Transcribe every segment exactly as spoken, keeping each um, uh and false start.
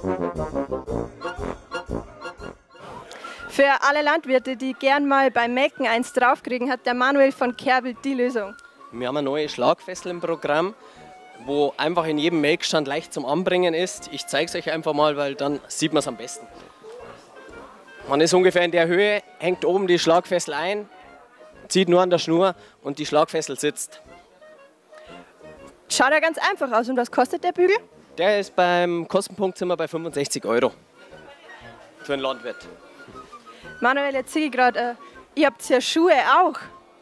Für alle Landwirte, die gern mal beim Melken eins draufkriegen, hat der Manuel von Kerbel die Lösung. Wir haben eine neue Schlagfessel im Programm, wo einfach in jedem Melkstand leicht zum Anbringen ist. Ich zeige es euch einfach mal, weil dann sieht man es am besten. Man ist ungefähr in der Höhe, hängt oben die Schlagfessel ein, zieht nur an der Schnur und die Schlagfessel sitzt. Schaut ja ganz einfach aus. Und was kostet der Bügel? Der ist beim Kostenpunkt sind wir bei fünfundsechzig Euro für einen Landwirt. Manuel, jetzt sehe ich gerade, äh, ihr habt ja Schuhe auch.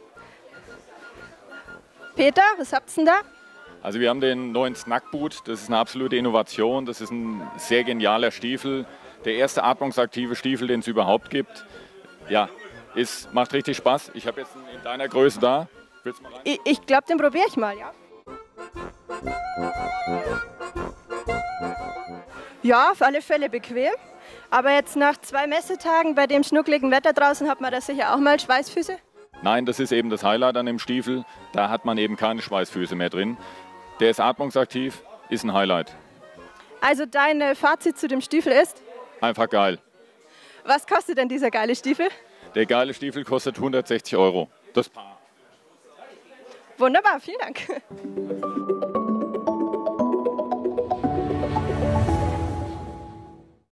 Peter, was habt ihr denn da? Also wir haben den neuen Snackboot, das ist eine absolute Innovation, das ist ein sehr genialer Stiefel. Der erste atmungsaktive Stiefel, den es überhaupt gibt. Ja, ist, macht richtig Spaß. Ich habe jetzt einen in deiner Größe da. Willst du mal rein? Ich, ich glaube, den probiere ich mal, ja. Ja, auf alle Fälle bequem. Aber jetzt nach zwei Messetagen bei dem schnuckligen Wetter draußen hat man da sicher auch mal Schweißfüße? Nein, das ist eben das Highlight an dem Stiefel. Da hat man eben keine Schweißfüße mehr drin. Der ist atmungsaktiv, ist ein Highlight. Also dein äh, Fazit zu dem Stiefel ist? Einfach geil. Was kostet denn dieser geile Stiefel? Der geile Stiefel kostet hundertsechzig Euro. Das Paar. Wunderbar, vielen Dank.